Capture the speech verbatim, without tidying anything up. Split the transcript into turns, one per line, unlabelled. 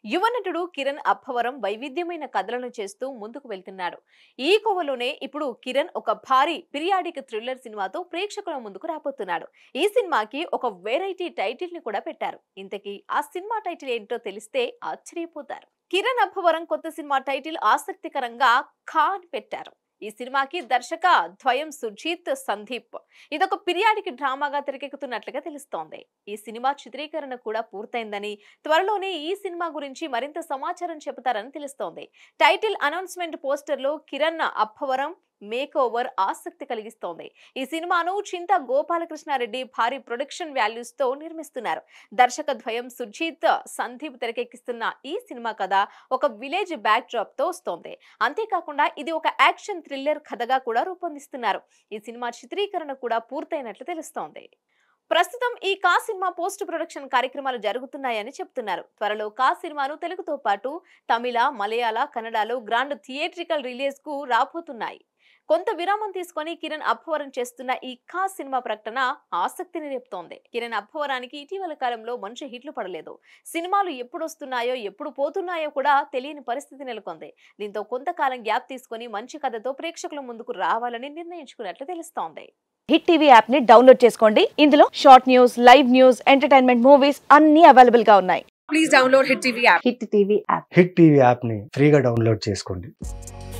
యువ నటుడు కిరణ్ అబ్బవరం వైవిధ్యమైన కథలను చేస్తూ ముందుకు వెళ్తున్నాడు. ఈ కోవలోనే ఇప్పుడు కిరణ్ ఒక భారీ పీరియాడిక్ థ్రిల్లర్ సినిమాతో ప్రేక్షకుల ముందుకు రాబోతున్నాడు. ఈ సినిమాకి ఒక వెరైటీ టైటిల్ ని కూడా పెట్టారు. ఇంతకీ ఆ సినిమా టైటిల్ ఏంటో తెలిస్తే ఆశ్చర్యపోతారు. కిరణ్ అబ్బవరం కొత్త సినిమా టైటిల్ ఆసక్తికరంగా ఖాన్ పెట్టారు. ఈ సినిమాకి దర్శక ద్వయం సుజీత్ సందీప్. ఇదొక పీరియాడిక్ డ్రామాగా తెరకెక్కుతున్నట్లుగా తెలుస్తోంది. ఈ సినిమా చిత్రీకరణ కూడా పూర్తయిందని, త్వరలోనే ఈ సినిమా గురించి మరింత సమాచారం చెబుతారని తెలుస్తోంది. టైటిల్ అనౌన్స్మెంట్ పోస్టర్ లో కిరణ్ అబ్బవరం మేక్ ఓవర్ ఆసక్తి కలిగిస్తోంది. ఈ సినిమాను చింత గోపాలకృష్ణారెడ్డి భారీ ప్రొడక్షన్ వాల్యూస్ తో నిర్మిస్తున్నారు. దర్శక ద్వయం సుజీత్ సందీప్ తెరకెక్కిస్తున్న ఈ సినిమా కథ ఒక విలేజ్ బ్యాక్ డ్రాప్ తో వస్తోంది. అంతేకాకుండా ఇది ఒక యాక్షన్ థ్రిల్లర్ కథగా కూడా రూపొందిస్తున్నారు. ఈ సినిమా చిత్రీకరణ కూడా పూర్తయినట్లు తెలుస్తోంది. ప్రస్తుతం ఈ కా సినిమా పోస్ట్ ప్రొడక్షన్ కార్యక్రమాలు జరుగుతున్నాయని చెప్తున్నారు. త్వరలో కా సినిమాను తెలుగుతో పాటు తమిళ, మలయాళ, కన్నడలో గ్రాండ్ థియేట్రికల్ రిలీజ్ కు రాబోతున్నాయి. కొంత విరామం తీసుకొని కిరణ్ అబ్బవరం చేస్తున్న ఈ కా సినిమా ప్రకటన ఆసక్తిని రేపుతోంది. కిరణ్ అబ్బవరానికి ఇటీవల కాలంలో మంచి హిట్లు పడలేదు. సినిమాలు ఎప్పుడు వస్తున్నాయో ఎప్పుడు పోతున్నాయో కూడా తెలియని పరిస్థితి నెలకొంది. దీంతో కొంతకాలం గ్యాప్ తీసుకొని మంచి కథతో ప్రేక్షకుల ముందుకు రావాలని నిర్ణయించుకున్నట్లు తెలుస్తోంది.
హిట్ టీవీ యాప్ ని డౌన్లోడ్ చేసుకోండి. ఇందులో short news, live news, entertainment movies అన్ని అవైలబుల్ గా ఉన్నాయి.
Please download Hit T V app.
Hit TV app
Hit TV app ని ఫ్రీగా డౌన్లోడ్ చేసుకోండి.